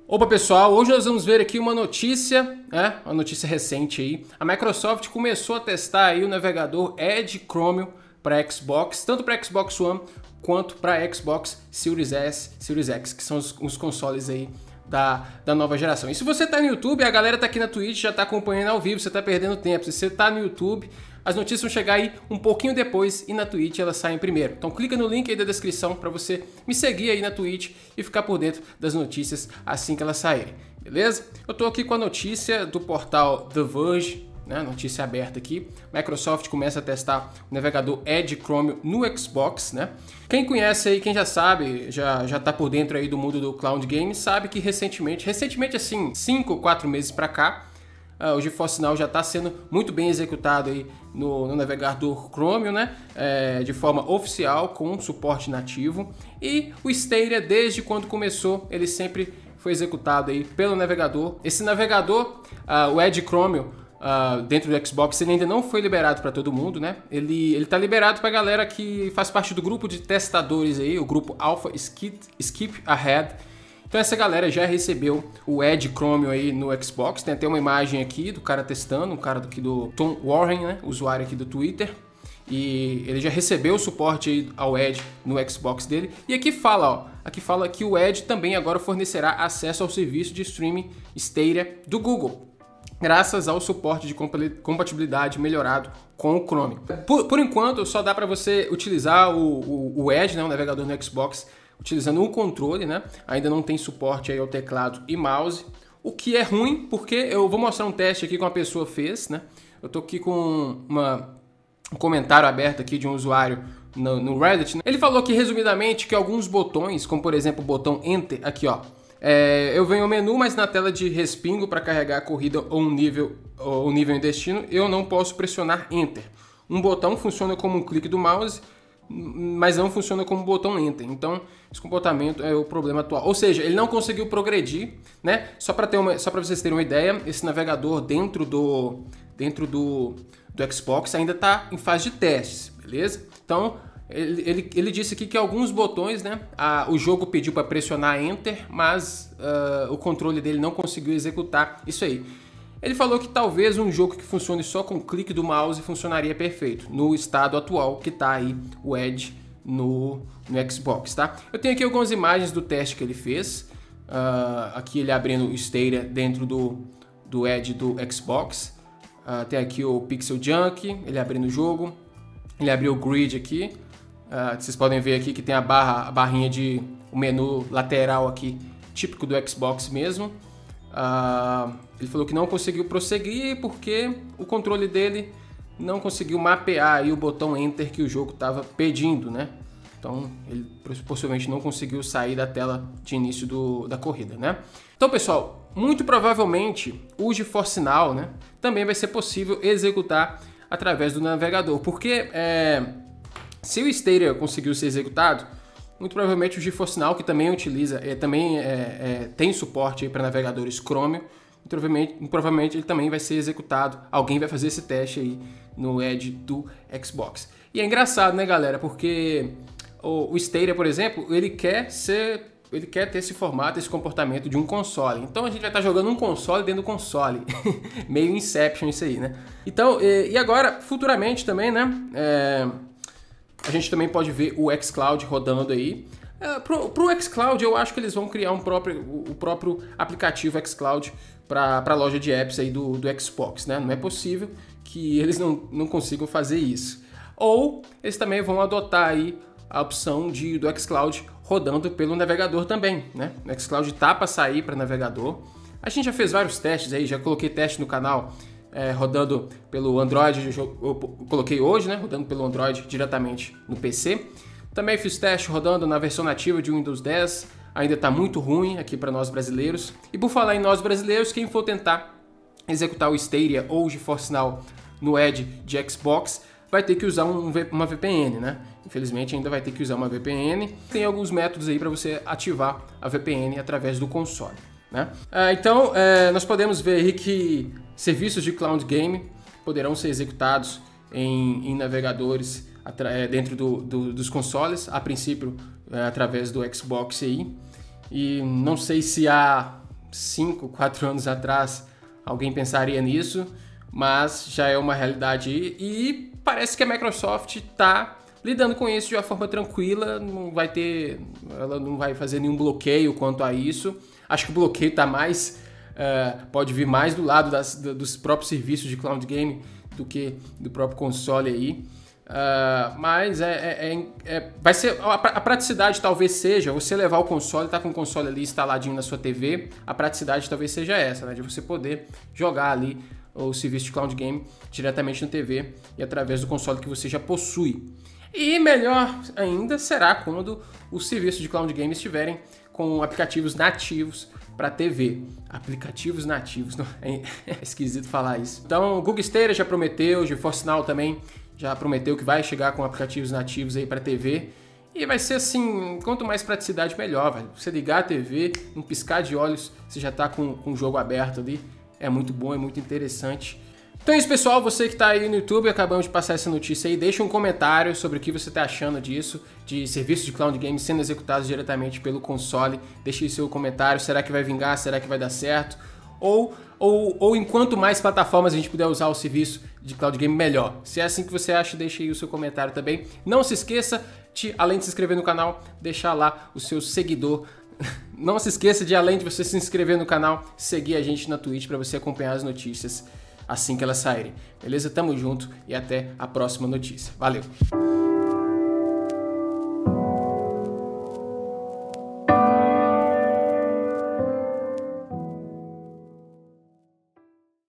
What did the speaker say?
Opa pessoal, hoje nós vamos ver aqui uma notícia recente aí. A Microsoft começou a testar aí o navegador Edge Chromium para Xbox, tanto para Xbox One quanto para Xbox Series S, Series X, que são os consoles aí da nova geração. E se você tá no YouTube, a galera tá aqui na Twitch, já tá acompanhando ao vivo, você tá perdendo tempo. Se você tá no YouTube, as notícias vão chegar aí um pouquinho depois e na Twitch elas saem primeiro. Então clica no link aí da descrição para você me seguir aí na Twitch e ficar por dentro das notícias assim que elas saírem, beleza? Eu tô aqui com a notícia do portal The Verge, né? Notícia aberta aqui. Microsoft começa a testar o navegador Edge Chromium no Xbox, né? Quem conhece aí, quem já sabe, já tá por dentro aí do mundo do cloud game, sabe que recentemente assim, 5 ou 4 meses para cá, o GeForce Now já está sendo muito bem executado aí no navegador Chromium, né? De forma oficial, com suporte nativo. E o Stadia, desde quando começou, ele sempre foi executado aí pelo navegador. Esse navegador, o Edge Chromium, dentro do Xbox, ele ainda não foi liberado para todo mundo, né? Ele está liberado para a galera que faz parte do grupo de testadores aí, o grupo Alpha Skip Ahead. Então essa galera já recebeu o Edge Chromium aí no Xbox. Tem até uma imagem aqui do cara testando, um cara aqui do Tom Warren, né, usuário aqui do Twitter. E ele já recebeu o suporte aí ao Edge no Xbox dele. E aqui fala, aqui fala que o Edge também agora fornecerá acesso ao serviço de streaming Stadia do Google, graças ao suporte de compatibilidade melhorado com o Chromium. Por enquanto, só dá para você utilizar o Edge, né, o navegador no Xbox, utilizando um controle, né? Ainda não tem suporte aí ao teclado e mouse, o que é ruim, porque eu vou mostrar um teste aqui que uma pessoa fez, né? Eu tô aqui com um comentário aberto aqui de um usuário no Reddit, né? Ele falou que, resumidamente, que alguns botões, como por exemplo o botão Enter, aqui ó, eu venho ao menu, mas na tela de respingo para carregar a corrida ou um nível em destino, eu não posso pressionar Enter. Um botão funciona como um clique do mouse, mas não funciona como botão Enter. Então, esse comportamento é o problema atual. Ou seja, ele não conseguiu progredir, né? Só para vocês terem uma ideia, esse navegador dentro do Xbox ainda está em fase de testes, beleza? Então, ele disse aqui que alguns botões, né? O jogo pediu para pressionar Enter, mas o controle dele não conseguiu executar isso aí. Ele falou que talvez um jogo que funcione só com o clique do mouse funcionaria perfeito no estado atual que está aí o Edge no Xbox, tá? Eu tenho aqui algumas imagens do teste que ele fez. Aqui ele abrindo o Stadia dentro do Edge do Xbox. Tem aqui o Pixel Junk, ele abrindo o jogo. Ele abriu o Grid aqui. Vocês podem ver aqui que tem a barrinha de o menu lateral aqui, típico do Xbox mesmo. Ele falou que não conseguiu prosseguir porque o controle dele não conseguiu mapear aí o botão Enter que o jogo estava pedindo, né? Então ele possivelmente não conseguiu sair da tela de início da corrida, né? Então pessoal, muito provavelmente o GeForce Now, né, também vai ser possível executar através do navegador, porque se o Stadia conseguiu ser executado, muito provavelmente o GeForce Now, que também utiliza, tem suporte para navegadores Chromium, provavelmente ele também vai ser executado. Alguém vai fazer esse teste aí no Edge do Xbox. E é engraçado, né, galera? Porque o Stadia, por exemplo, ele quer ter esse formato, esse comportamento de um console. Então a gente vai estar jogando um console dentro do console. Meio Inception isso aí, né? Então, e agora, futuramente também, né? A gente também pode ver o xCloud rodando aí. Pro xCloud, eu acho que eles vão criar o próprio aplicativo xCloud para a loja de apps aí do Xbox, né? Não é possível que eles não consigam fazer isso. Ou eles também vão adotar aí a opção do xCloud rodando pelo navegador também, né? O xCloud tá para sair para navegador. A gente já fez vários testes aí, já coloquei teste no canal rodando pelo Android, eu coloquei hoje, né? Rodando pelo Android diretamente no PC. Também fiz teste rodando na versão nativa de Windows 10, ainda está muito ruim aqui para nós brasileiros. E por falar em nós brasileiros, quem for tentar executar o Stadia ou o GeForce Now no Edge de Xbox, vai ter que usar uma VPN, né? Infelizmente ainda vai ter que usar uma VPN. Tem alguns métodos aí para você ativar a VPN através do console, né? Então, nós podemos ver aí que serviços de cloud game poderão ser executados em navegadores dentro dos consoles, a princípio através do Xbox aí. E não sei se há 5, 4 anos atrás alguém pensaria nisso, mas já é uma realidade e parece que a Microsoft está lidando com isso de uma forma tranquila, ela não vai fazer nenhum bloqueio quanto a isso. Acho que o bloqueio tá pode vir mais do lado dos próprios serviços de cloud game do que do próprio console aí. Mas vai ser a praticidade talvez seja você levar o console, tá com o console ali instaladinho na sua TV, a praticidade talvez seja essa, né, de você poder jogar ali o serviço de cloud game diretamente na TV e através do console que você já possui. E melhor ainda será quando os serviços de cloud game estiverem com aplicativos nativos para TV. Aplicativos nativos, não, é esquisito falar isso. Então, o Google Stadia já prometeu, o GeForce Now também já prometeu que vai chegar com aplicativos nativos aí para TV. E vai ser assim, quanto mais praticidade melhor, velho. Você ligar a TV, um piscar de olhos, você já tá com o jogo aberto ali. É muito bom, é muito interessante. Então é isso, pessoal, você que está aí no YouTube, acabamos de passar essa notícia aí, deixa um comentário sobre o que você está achando disso, de serviços de cloud games sendo executados diretamente pelo console. Deixa aí seu comentário, será que vai vingar, será que vai dar certo? Ou enquanto mais plataformas a gente puder usar o serviço de cloud game, melhor. Se é assim que você acha, deixa aí o seu comentário também. Não se esqueça de, além de se inscrever no canal, deixar lá o seu seguidor. Não se esqueça de, além de você se inscrever no canal, seguir a gente na Twitch para você acompanhar as notícias assim que elas saírem. Beleza? Tamo junto e até a próxima notícia. Valeu!